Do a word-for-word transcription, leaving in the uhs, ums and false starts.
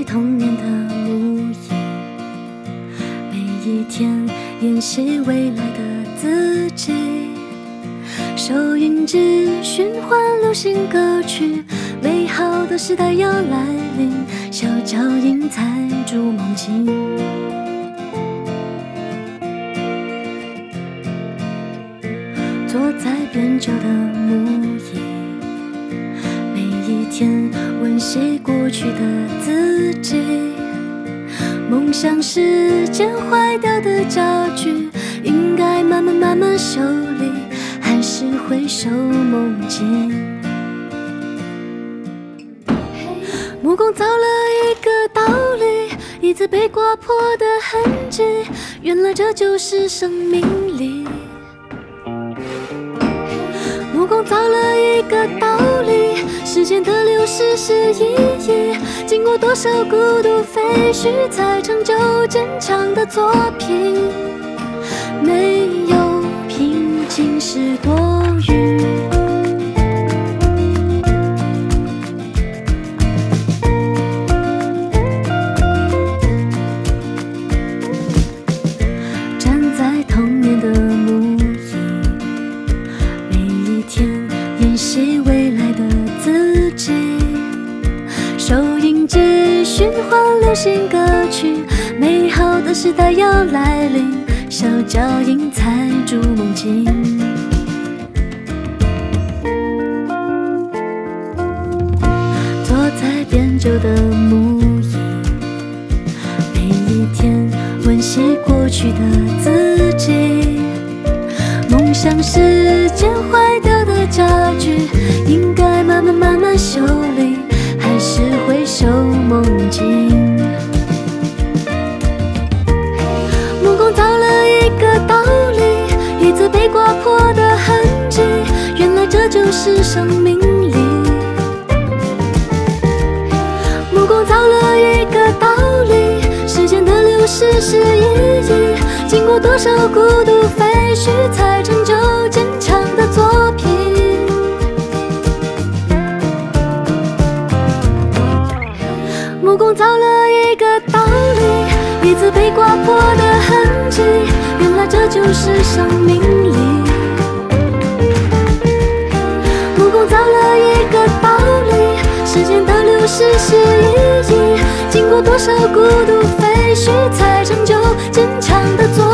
在童年的木椅，每一天演习未来的自己。收音机循环流行歌曲，美好的时代要来临，小脚印踩筑梦境。坐在变旧的木椅，每一天温习过去的自己。梦想是件坏掉的家具，应该慢慢慢慢修理，还是回首梦境。木工造了一个道理，椅子被刮破的痕迹，原来这就是生命力。木工造了一个道理，时间的流逝是意义，经过多少孤独废墟，才成就坚强的作品。没有平静是多余。站在童年的木椅，每一天演习未来的自己。收音机循环流行歌曲，美好的时代要来临，小脚印踩筑梦境。坐在变旧的木椅，每一天温习过去的自己。梦想是件坏掉的家具，应该慢慢慢慢修理，还是回首梦境。木工造了一个道理，椅子被刮破的痕迹，原来这就是生命力。木工造了一个道理，时间的流逝是意义，经过多少孤独废墟，才成就坚强的作品。木工造了一个道理，椅子被刮破的痕迹，原来这就是生命力。木工造了一个道理，时间的流逝是意义，经过多少孤独废墟，才成就坚强的作品。